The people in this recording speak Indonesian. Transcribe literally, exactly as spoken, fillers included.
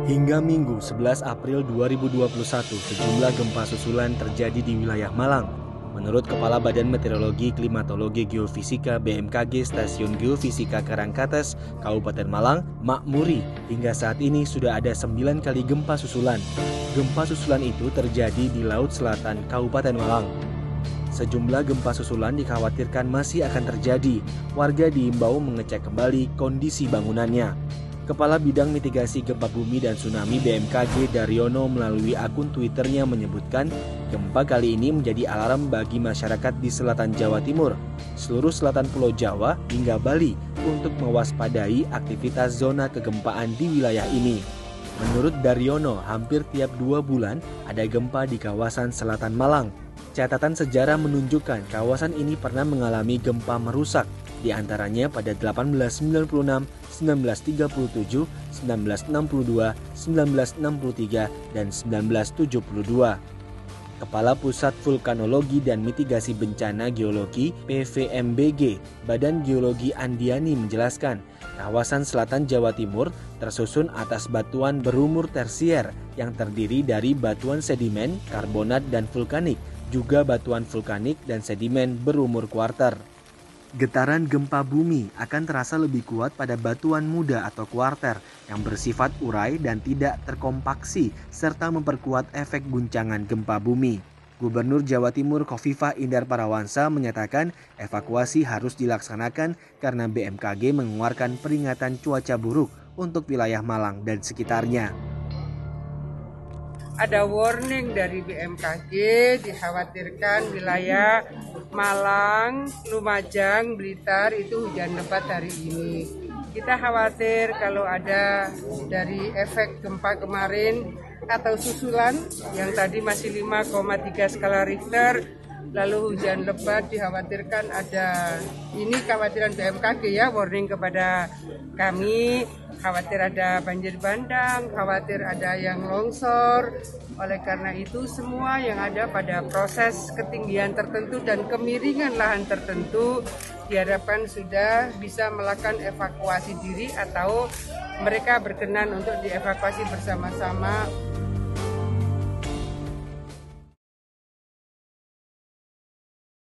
Hingga Minggu sebelas April dua ribu dua puluh satu, sejumlah gempa susulan terjadi di wilayah Malang. Menurut Kepala Badan Meteorologi, Klimatologi, Geofisika B M K G Stasiun Geofisika Karangkates, Kabupaten Malang, Makmuri, hingga saat ini sudah ada sembilan kali gempa susulan. Gempa susulan itu terjadi di Laut Selatan, Kabupaten Malang. Sejumlah gempa susulan dikhawatirkan masih akan terjadi. Warga diimbau mengecek kembali kondisi bangunannya. Kepala Bidang Mitigasi Gempa Bumi dan Tsunami B M K G Daryono melalui akun Twitternya menyebutkan gempa kali ini menjadi alarm bagi masyarakat di selatan Jawa Timur, seluruh selatan Pulau Jawa hingga Bali untuk mewaspadai aktivitas zona kegempaan di wilayah ini. Menurut Daryono, hampir tiap dua bulan ada gempa di kawasan selatan Malang. Catatan sejarah menunjukkan kawasan ini pernah mengalami gempa merusak, di antaranya pada seribu delapan ratus sembilan puluh enam, seribu sembilan ratus tiga puluh tujuh, seribu sembilan ratus enam puluh dua, seribu sembilan ratus enam puluh tiga, dan seribu sembilan ratus tujuh puluh dua. Kepala Pusat Vulkanologi dan Mitigasi Bencana Geologi P V M B G, Badan Geologi Andiani menjelaskan, kawasan selatan Jawa Timur tersusun atas batuan berumur tersier yang terdiri dari batuan sedimen, karbonat, dan vulkanik, juga batuan vulkanik dan sedimen berumur kuarter. Getaran gempa bumi akan terasa lebih kuat pada batuan muda atau kuarter yang bersifat urai dan tidak terkompaksi serta memperkuat efek guncangan gempa bumi. Gubernur Jawa Timur Khofifah Indar Parawansa menyatakan evakuasi harus dilaksanakan karena B M K G mengeluarkan peringatan cuaca buruk untuk wilayah Malang dan sekitarnya. Ada warning dari B M K G, dikhawatirkan wilayah Malang, Lumajang, Blitar itu hujan lebat hari ini. Kita khawatir kalau ada dari efek gempa kemarin atau susulan yang tadi masih lima koma tiga skala Richter, lalu hujan lebat dikhawatirkan ada, ini kekhawatiran B M K G ya, warning kepada kami, khawatir ada banjir bandang, khawatir ada yang longsor. Oleh karena itu semua yang ada pada proses ketinggian tertentu dan kemiringan lahan tertentu diharapkan sudah bisa melakukan evakuasi diri atau mereka berkenan untuk dievakuasi bersama-sama